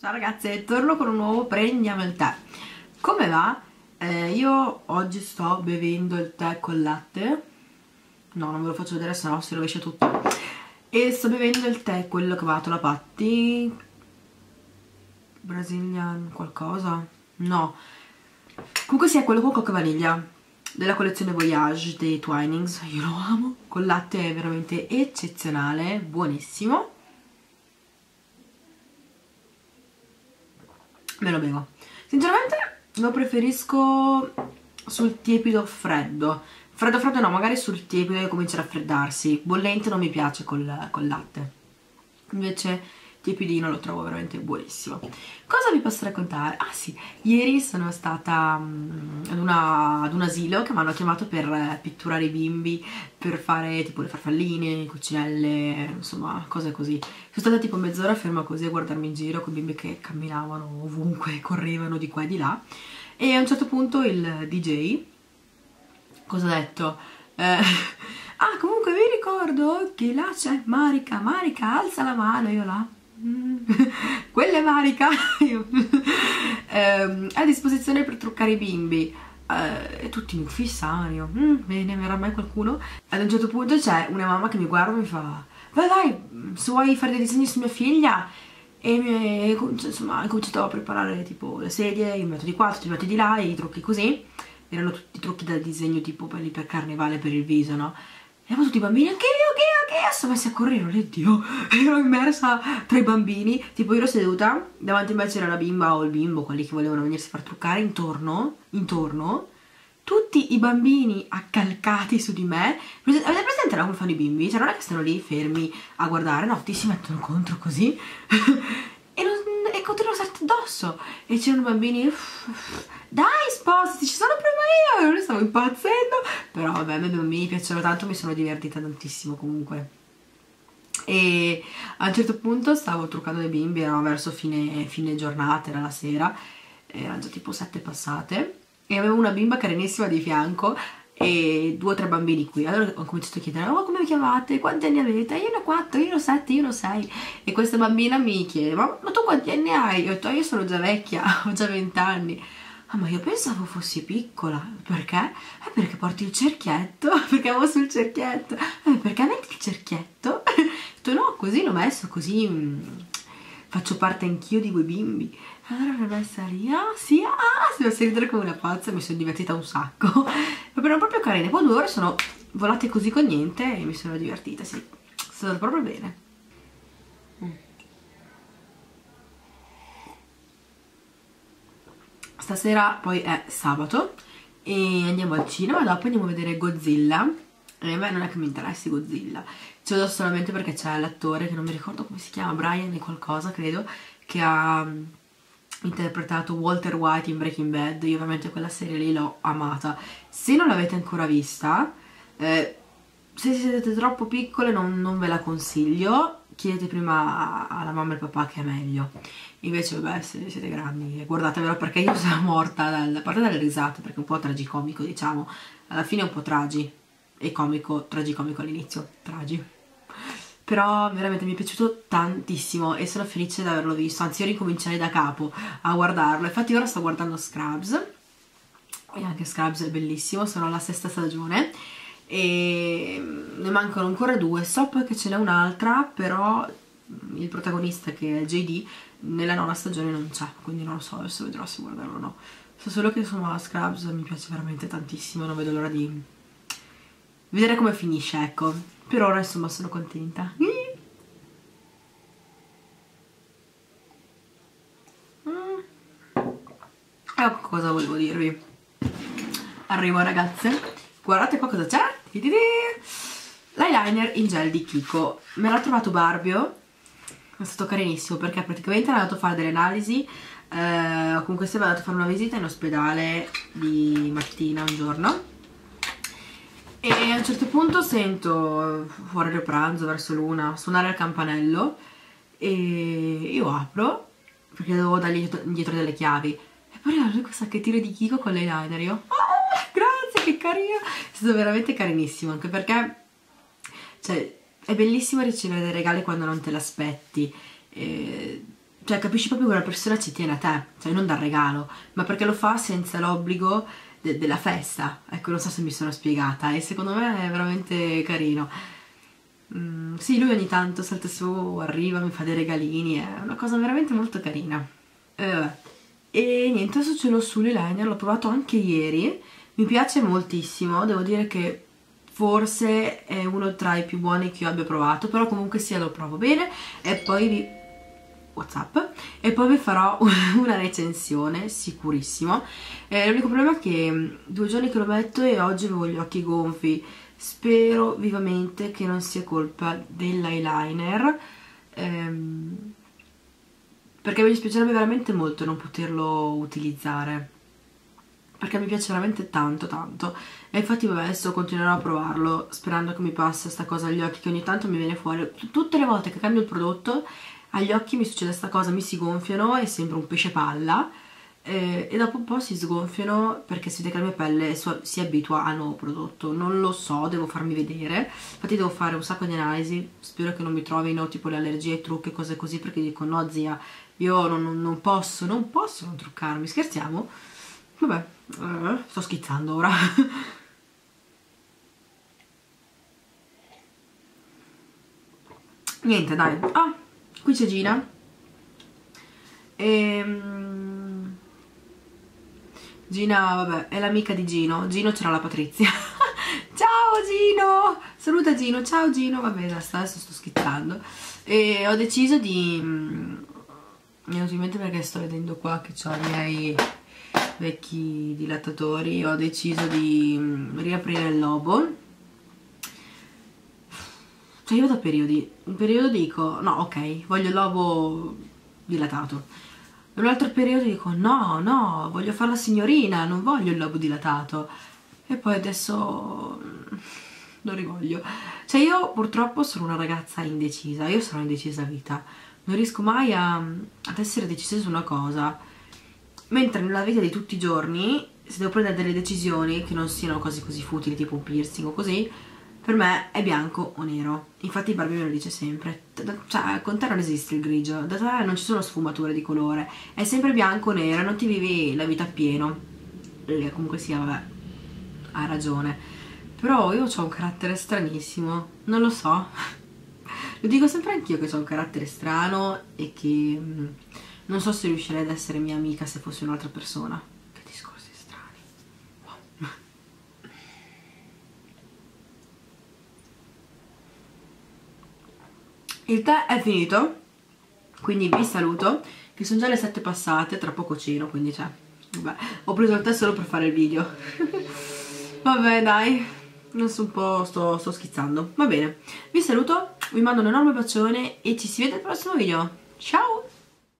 Ciao ragazze, torno con un nuovo Prendiamo il tè. Come va? Io oggi sto bevendo il tè col latte. No, non ve lo faccio vedere, sennò si rovescia tutto. E sto bevendo il tè, quello che ha fatto la Patti. Brazilian qualcosa? No. Comunque sia quello con coca vaniglia, della collezione Voyage dei Twinings. Io lo amo. Col latte è veramente eccezionale, buonissimo. Me lo bevo. Sinceramente lo preferisco sul tiepido freddo. Freddo freddo no, magari sul tiepido che comincia a raffreddarsi. Bollente non mi piace col latte. Invece tiepidino lo trovo veramente buonissimo. Cosa vi posso raccontare? Ah sì, ieri sono stata ad un asilo che mi hanno chiamato per pitturare i bimbi, per fare tipo le farfalline, cucinelle, insomma cose così. Sono stata tipo mezz'ora ferma così a guardarmi in giro con i bimbi che camminavano ovunque, correvano di qua e di là. E a un certo punto il DJ, cosa ha detto? Ah, comunque vi ricordo che là c'è Marica, Marica alza la mano, io là. Quella è Marica. A disposizione per truccare i bimbi. E tutti mi fissano, io bene, verrà mai qualcuno? Ad un certo punto c'è una mamma che mi guarda e mi fa: vai vai, se vuoi fare dei disegni su mia figlia. E insomma ho cominciato a preparare tipo le sedie, i metodi qua, tutti i metodi di là, e i trucchi così. Erano tutti trucchi da disegno tipo quelli per carnevale, per il viso, no? E poi tutti i bambini, anche io, sono messi a correre, oddio, ero immersa tra i bambini, tipo io ero seduta, davanti a me c'era la bimba o il bimbo, quelli che volevano venirsi a far truccare, intorno, tutti i bambini accalcati su di me. Avete presente come fanno i bimbi? Cioè non è che stanno lì fermi a guardare, no, ti si mettono contro così e continuano a starti addosso. E c'erano bambini, dai spostati, ci sono prima io, non stavo impazzendo. Però vabbè, a me i bambini piacciono tanto, mi sono divertita tantissimo comunque. E a un certo punto stavo truccando dei bimbi, erano verso fine giornata, era la sera, erano già tipo 7 passate, e avevo una bimba carinissima di fianco e 2 o 3 bambini qui. Allora ho cominciato a chiedere: oh, come vi chiamate? Quanti anni avete? Io ne ho 4, io ne ho 7, io ne ho 6. E questa bambina mi chiede: ma tu quanti anni hai? Io ho detto: io sono già vecchia, ho già 20 anni. Ah, ma io pensavo fossi piccola. Perché? Perché porti il cerchietto. Perché avevo sul cerchietto. Perché metti il cerchietto? Ho detto: no, così l'ho messo, così faccio parte anch'io di quei bimbi. Allora l'ho messa lì, si va a ridere come una pazza, mi sono divertita un sacco. Erano proprio carine. Poi 2 ore sono volate così con niente e mi sono divertita, sì. È stato proprio bene. Stasera poi è sabato e andiamo al cinema, dopo andiamo a vedere Godzilla. E a me non è che mi interessi Godzilla, ci vado solamente perché c'è l'attore che non mi ricordo come si chiama, Brian e qualcosa credo, che ha interpretato Walter White in Breaking Bad. Io ovviamente quella serie lì l'ho amata. Se non l'avete ancora vista, se siete troppo piccole non ve la consiglio, chiedete prima alla mamma e al papà che è meglio. Invece vabbè, se siete grandi guardatevelo, perché io sono morta a parte dalle risate, perché è un po' tragicomico, diciamo, alla fine è un po' e comico, tragicomico all'inizio, però veramente mi è piaciuto tantissimo e sono felice di averlo visto. Anzi, io ricomincerei da capo a guardarlo. Infatti ora sto guardando Scrubs e anche Scrubs è bellissimo, sono alla 6ª stagione e ne mancano ancora 2. So poi che ce n'è un'altra, però il protagonista, che è JD, nella 9ª stagione non c'è, quindi non lo so, adesso vedrò se guardarlo o no. So solo che insomma Scrubs mi piace veramente tantissimo, non vedo l'ora di vedere come finisce, ecco. Per ora insomma sono contenta. Ecco cosa volevo dirvi. Arrivo ragazze, guardate qua cosa c'è. L'eyeliner in gel di Kiko, me l'ha trovato Barbio, è stato carinissimo perché praticamente era andato a fare delle analisi, comunque si è andato a fare una visita in ospedale di mattina un giorno. E a un certo punto sento fuori del pranzo, verso l'1, suonare il campanello e io apro perché dovevo dargli indietro delle chiavi e poi arriva lui con il sacchettino di Kiko con l'eyeliner. Io grazie, che carino, è stato veramente carinissimo, anche perché cioè è bellissimo ricevere dei regali quando non te l'aspetti. cioè capisci proprio che una persona ci tiene a te, cioè non dal regalo, ma perché lo fa senza l'obbligo della festa. Ecco, non so se mi sono spiegata, e secondo me è veramente carino. Sì, lui ogni tanto salta su, arriva, mi fa dei regalini, è una cosa veramente molto carina. Vabbè. E niente, adesso ce l'ho sull'eyeliner, l'ho provato anche ieri, mi piace moltissimo, devo dire che forse è uno tra i più buoni che io abbia provato, però comunque sia lo provo bene e poi vi... WhatsApp, e poi vi farò una recensione sicurissimo. L'unico problema è che 2 giorni che lo metto e oggi avevo gli occhi gonfi. Spero vivamente che non sia colpa dell'eyeliner, perché mi dispiacerebbe veramente molto non poterlo utilizzare, perché mi piace veramente tanto tanto. E infatti vabbè, adesso continuerò a provarlo sperando che mi passi sta cosa agli occhi, che ogni tanto mi viene fuori tutte le volte che cambio il prodotto. Agli occhi mi succede sta cosa, mi si gonfiano e sembra un pesce palla, e dopo un po' si sgonfiano perché si vede che la mia pelle si abitua al nuovo prodotto. Non lo so, devo farmi vedere, infatti devo fare un sacco di analisi, spero che non mi trovino tipo le allergie ai trucchi e cose così, perché dico no zia, io non posso non truccarmi, scherziamo? Vabbè, sto schizzando ora. Niente, dai. Ah, qui c'è Gina. Gina, vabbè, è l'amica di Gino. Gino c'era la Patrizia. Ciao Gino! Saluta Gino, ciao Gino. Vabbè, adesso sto schizzando. E ho deciso di... mi è venuto in mente perché sto vedendo qua che ho i miei vecchi dilatatori. Ho deciso di riaprire il lobo. Cioè io da periodi, un periodo dico no, ok, voglio il lobo dilatato, in un altro periodo dico no, voglio fare la signorina, non voglio il lobo dilatato, e poi adesso lo rivoglio. Cioè io purtroppo sono una ragazza indecisa, io sono indecisa a vita, non riesco mai ad essere decisa su una cosa, mentre nella vita di tutti i giorni, se devo prendere delle decisioni che non siano cose così futili tipo un piercing o così, per me è bianco o nero. Infatti Barbie me lo dice sempre, cioè con te non esiste il grigio, da te non ci sono sfumature di colore, è sempre bianco o nero, non ti vivi la vita appieno. E comunque sia, vabbè, ha ragione, però io ho un carattere stranissimo, non lo so. Lo dico sempre anch'io che ho un carattere strano e che non so se riuscirei ad essere mia amica se fosse un'altra persona. Che discorsi strani. Wow. Il tè è finito, quindi vi saluto, che sono già le 7 passate, tra poco ceno, quindi cioè, vabbè, ho preso il tè solo per fare il video. Vabbè dai, adesso un po' sto schizzando, va bene, vi saluto, vi mando un enorme bacione e ci si vede al prossimo video, ciao!